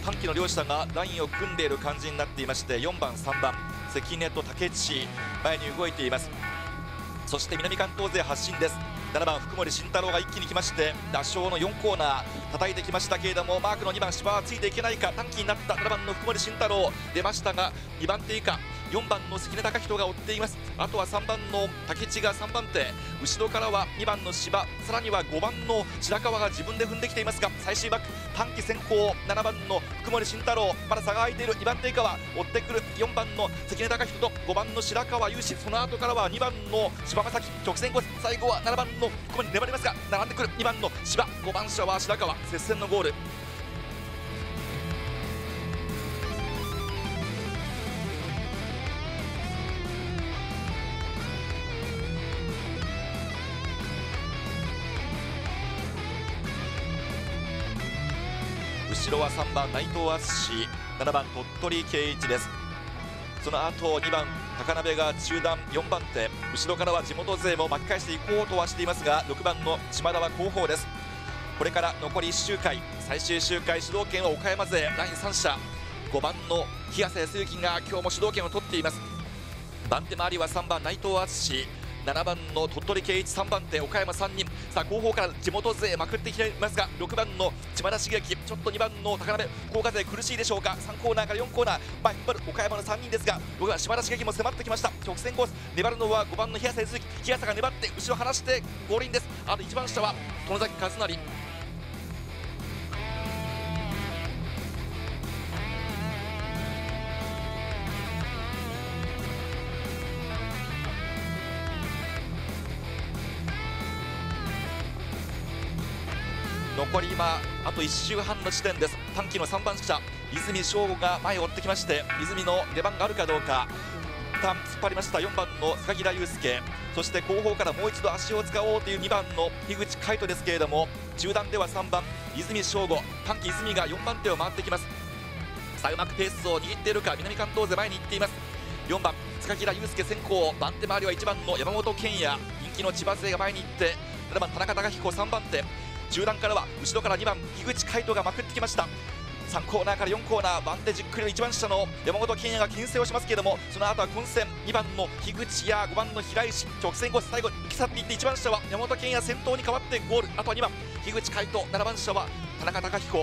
短期の両者がラインを組んでいる感じになっていまして、4番、3番関根と竹内前に動いています。そして南関東勢発進です。7番福森慎太郎が一気に来まして、打賞の4コーナー叩いてきましたけれども、マークの2番芝はついていけないか。短期になった7番の福森慎太郎出ましたが、2番手以下4番の関根貴人が追っています。あとは3番の竹内が3番手、後ろからは2番の芝、さらには5番の白川が自分で踏んできていますが、最終バック短期先行7番の福森慎太郎、まだ差が開いている。2番手以下は追ってくる4番の関根貴人と5番の白川雄志、その後からは2番の柴正樹直線コース、最後は7番の福森粘りますが、並んでくる2番の芝、5番車は白川、接戦のゴール。後ろは3番内藤敦、7番鳥取圭一です。その後2番高鍋が中段4番手、後ろからは地元勢も巻き返していこうとはしていますが、6番の島田は後方です。これから残り1周回、最終周回主導権は岡山勢ライン3車、5番の日安康之が今日も主導権を取っています。番手回りは3番内藤敦、7番の鳥取圭一、3番手岡山3人、さあ後方から地元勢まくってきていますが、6番の島田茂樹、ちょっと2番の高鍋福岡勢苦しいでしょうか。3コーナーから4コーナー前引っ張る岡山の3人ですが、6番島田茂樹も迫ってきました。直線コース粘るのは5番の日安康之、日安が粘って後ろ離してゴールインです。あと1番下は外崎和成。残り今あと1周半の地点です。短期の3番車泉翔吾が前を追ってきまして、泉の出番があるかどうか。一旦突っ張りました4番の坂平祐介、そして後方からもう一度足を使おうという2番の樋口海斗ですけれども、中段では3番泉翔吾、短期泉が4番手を回ってきます。さあうまくペースを握っているか、南関東勢前に行っています。4番坂平祐介先行、番手回りは1番の山本健也、人気の千葉勢が前に行って、7番田中貴彦3番手、中段からは後ろから2番樋口海斗がまくってきました。3コーナーから4コーナー、番手じっくりの1番下の山本健也が牽制をしますけれども、その後は混戦2番の樋口や5番の平石、直線コース最後抜き去っていって、1番下は山本健也先頭に変わってゴール、あとは2番樋口海斗、7番下は田中貴彦。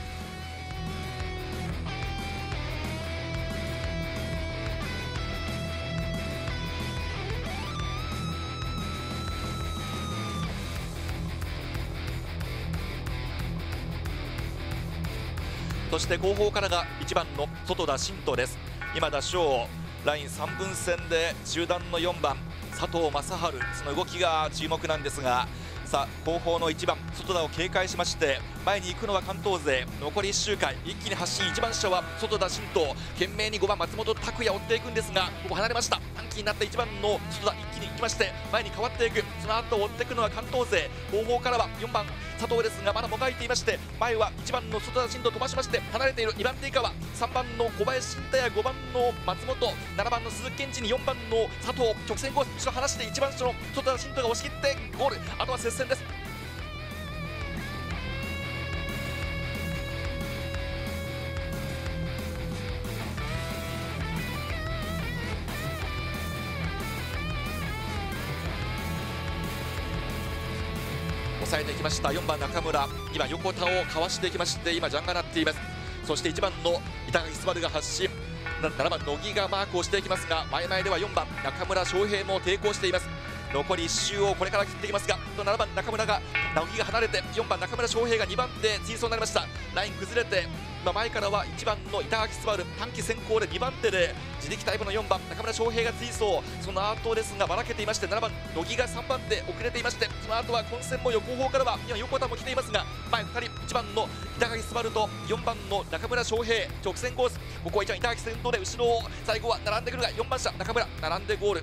そして後方からが1番の外田真斗です。今打賞ライン3分線で中段の4番佐藤正治、その動きが注目なんですが、さあ後方の1番外田を警戒しまして前に行くのは関東勢。残り1周回一気に発進、1番車は外田真斗、懸命に5番松本拓也追っていくんですが、ここ離れました。短期になった1番の外田一気に行きまして前に変わっていく、その後追っていくのは関東勢。後方からは4番佐藤ですがまだもがいていまして、前は1番の外田真斗飛ばしまして離れている。2番手以下は3番の小林慎太や5番の松本、7番の鈴木健二に4番の佐藤、直線コース後ろ離して1番下の外田真斗が押し切ってゴール、あとは接戦です。抑えてきました4番中村、2番横田をかわしていきまして、今ジャンが鳴っています。そして1番の板垣昴が発進、7番乃木がマークをしていきますが、前々では4番中村翔平も抵抗しています。残り1周をこれから切っていきますが、7番中村が乃木が離れて4番中村翔平が2番手追走になりました。ライン崩れて前からは1番の板垣昴、短期先行で2番手で自力タイプの4番中村翔平が追走、その後ですがばらけていまして、7番乃木が3番手遅れていまして、その後は混戦も横方からは今横田も来ていますが、前2人1番の板垣昴と4番の中村翔平、直線コース、ここは1番板垣先頭で後ろを最後は並んでくるが4番車中村並んでゴール。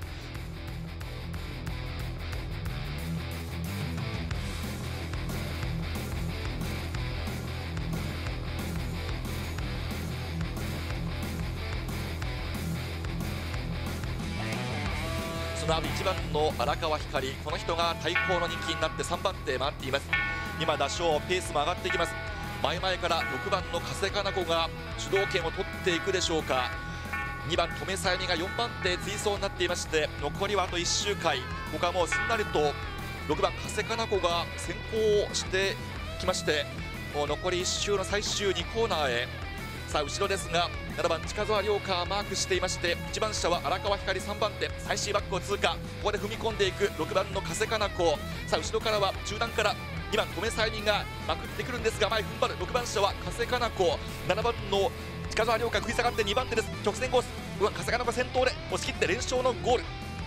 その後1番の荒川光、この人が対抗の人気になって3番手回っています。今打賞ペースも上がっていきます。 前々から6番の加瀬かな子が主導権を取っていくでしょうか。2番留さゆみが4番手追走になっていまして、残りはあと1周回。ここはもうすんなりと6番加瀬かな子が先行してきまして、もう残り1周の最終2コーナーへ。さあ後ろですが7番近澤亮香マークしていまして、1番車は荒川光3番手、最終バックを通過。ここで踏み込んでいく6番の加瀬かな子。さあ後ろからは中段から2番留さゆみがまくってくるんですが、前踏ん張る6番車は加瀬かな子。7番の近澤亮香食い下がって2番手です。直線コース加瀬かな子先頭で押し切って連勝のゴール。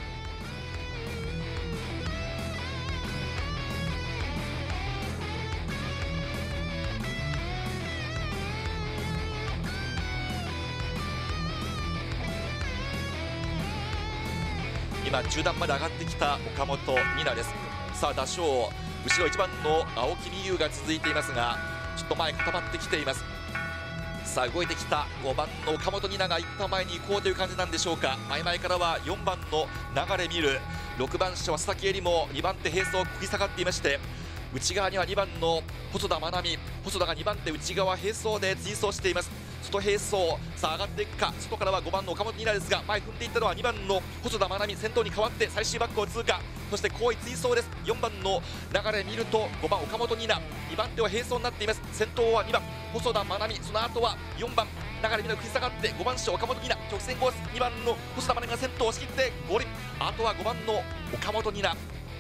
今中段まで上がってきた岡本美奈です。さあ打賞後ろ1番の青木美優が続いていますが、ちょっと前固まってきています。さあ動いてきた5番の岡本美奈が一旦前に行こうという感じなんでしょうか。前々からは4番の流見る、6番車は佐々木絵里も2番手並走を食い下がっていまして、内側には2番の細田真奈美、細田が2番手内側並走で追走しています。外並走、さあ上がっていくか。外からは5番の岡本美奈ですが、前踏んでいったのは2番の細田真奈美、先頭に変わって最終バックを通過。そして後位追走です。4番の流見ると5番岡本美奈、2番手は並走になっています。先頭は2番細田真奈美、その後は4番流美奈食い下がって5番手岡本美奈、直線コース2番の細田真奈美が先頭を押し切ってゴール。あとは5番の岡本美奈。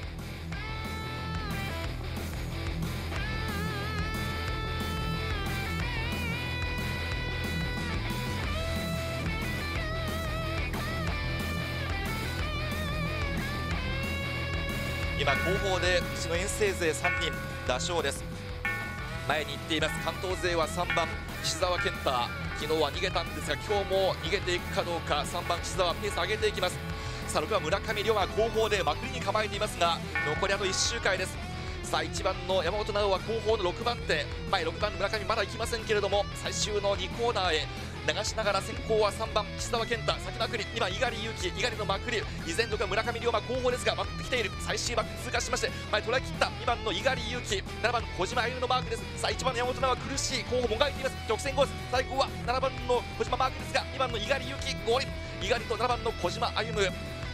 今後方でその遠征勢3人打賞です。前に行っています関東勢は3番岸澤健太、昨日は逃げたんですが今日も逃げていくかどうか。3番岸澤ペース上げていきます。さあ6番村上亮が後方でまくりに構えていますが、残りあと1周回です。さあ1番の山本直は後方の6番手、前6番の村上まだ行きませんけれども、最終の2コーナーへ流しながら先行は3番岸澤健太、先まくり2番猪狩祐希、猪狩のまくり依然6番村上龍馬後方ですがまくってきている。最終バック通過しまして前捉え切った2番の猪狩祐希、7番の小島歩夢のマークです。さあ1番の山本直は苦しい後方もがいています。直線コース最後は7番の小島マークですが2番の猪狩祐希合輪、猪狩と7番の小島歩夢。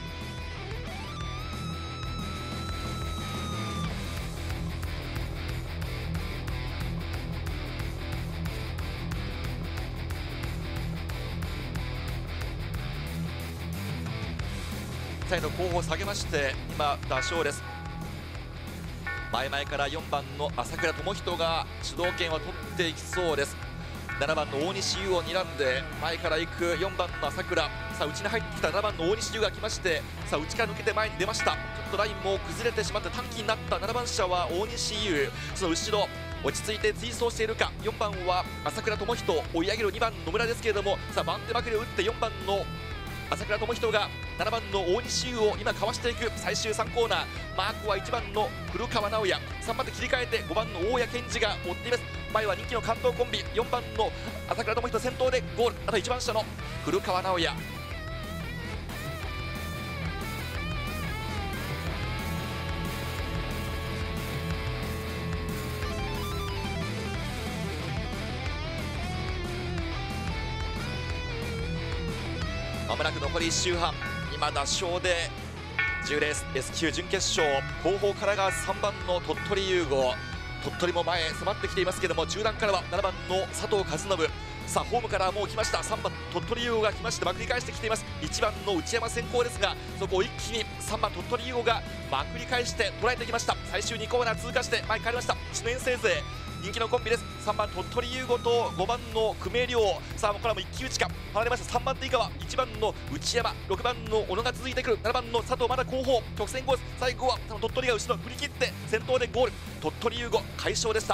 最後の後方を下げまして今打賞です。前々から4番の朝倉智人が主導権を取っていきそうです。7番の大西優を睨んで前から行く4番の朝倉、さあ内に入ってきた7番の大西優が来まして、さあ内から抜けて前に出ました。ちょっとラインも崩れてしまって短期になった7番車は大西優、その後ろ落ち着いて追走しているか。4番は朝倉智人、追い上げる2番野村ですけれども、さあ番手まくりを打って4番の朝倉智人が7番の大西優を今かわしていく。最終3コーナーマークは1番の古川直也、3番手切り替えて5番の大谷健二が追っています。前は人気の関東コンビ4番の朝倉智人先頭でゴール。あと1番下の古川直也。まもなく残り1周半、今打賞で10レース S 級準決勝、後方からが3番の鳥取優吾、鳥取も前へ迫ってきていますけども、中段からは7番の佐藤和信、さあホームからもう来ました3番鳥取優吾が来ましてまくり返してきています。1番の内山先行ですが、そこを一気に3番鳥取優吾がまくり返して捉えてきました。最終2コーナー通過して前に帰りました。1年生勢人気のコンビです。3番鳥取優吾と5番の久米亮、さあこれはもう一騎打ちか。離れました3番手以下は1番の内山、6番の小野が続いてくる。7番の佐藤まだ後方、直線コース最後は鳥取が後ろ振り切って先頭でゴール。鳥取優吾快勝でした。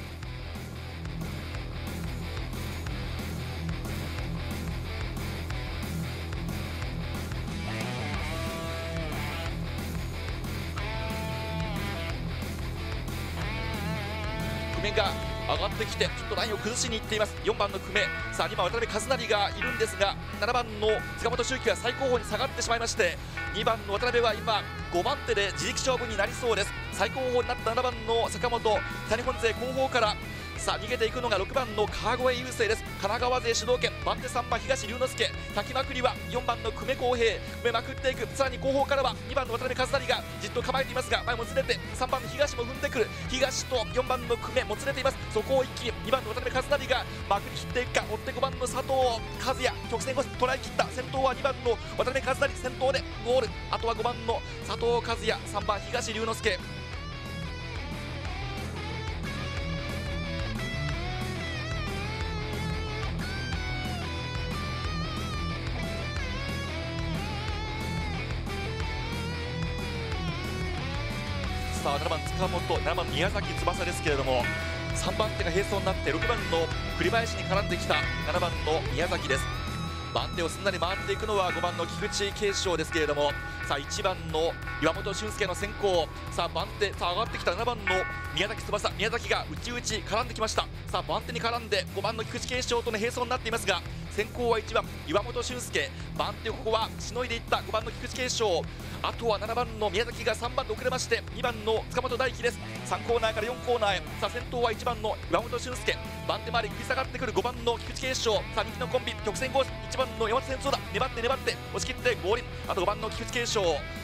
久米が上がってきてちょっとラインを崩しにいっています。4番の久米、さあ2番渡辺和成がいるんですが、7番の塚本周輝が最後方に下がってしまいまして、2番の渡辺は今5番手で自力勝負になりそうです。最後方になった7番の坂本、北日本勢後方からさあ逃げていくのが6番の川越雄星です。神奈川勢主導権、番手3番東龍之介、滝きまくりは4番の久米康平、久米まくっていく。さらに後方からは2番の渡辺和成がじっと構えていますが、前もずれて3番の東も踏んでくる。東と4番の久米もつれています。そこを一気に2番の渡辺和成がまくり切っていくか。追って5番の佐藤和也、直線越し捉え切った。先頭は2番の渡辺和成、先頭でゴール。あとは5番の佐藤和也、3番東龍之介。さあ7番塚本、7番宮崎翼ですけれども、3番手が並走になって6番の栗林に絡んできた7番の宮崎です。番手をすんなり回っていくのは5番の菊池慶翔ですけれども、さあ1番の岩本俊介の先行、さあ番手、さあ上がってきた7番の宮崎翼、宮崎が内々絡んできました。さあ番手に絡んで5番の菊池慶翔との並走になっていますが、先行は1番岩本俊介、番手ここはしのいでいった5番の菊池慶翔、あとは7番の宮崎が3番で遅れまして、2番の塚本大輝です。3コーナーから4コーナーへ。さあ先頭は1番の岩本俊介、番手周り食い下がってくる5番の菊池慶翔、さあ人気のコンビ直線コース、1番の山本戦争だ、粘って粘って押し切って合輪。あと5番の菊池慶翔、